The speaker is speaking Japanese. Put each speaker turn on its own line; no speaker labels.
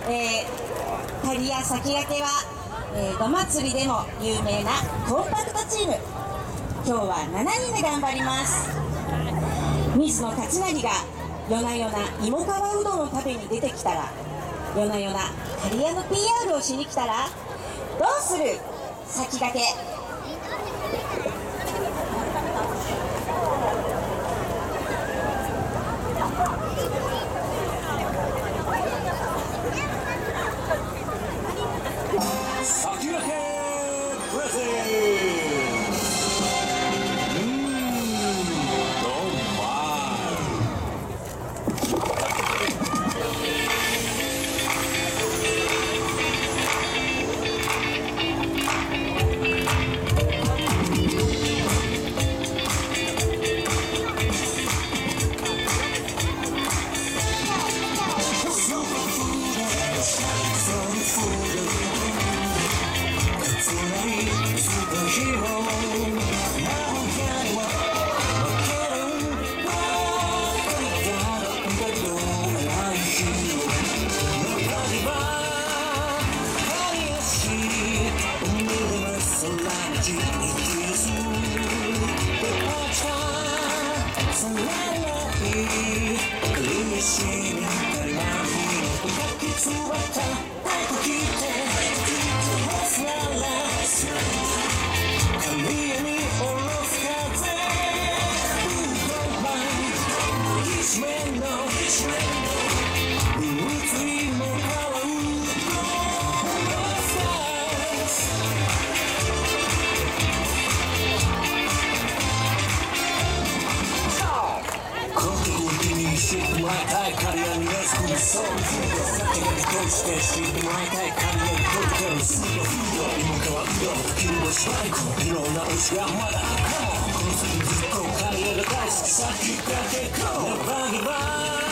キャリア先駆けは、ど祭りでも有名なコンパクトチーム。今日は7人で頑張ります。水野勝成が夜な夜な芋川うどんを食べに出てきたら、夜な夜なキャリアの PR をしに来たらどうする？先駆け。
先駆けプレゼン知ってもらいたいカリアにレスクリそう先駆けとして知ってもらいたいカリアに届ける水曜芋川うどん昼のスパイクいろんな推しがまだこの先ずっとカリアが大好き先駆けこうネバネバ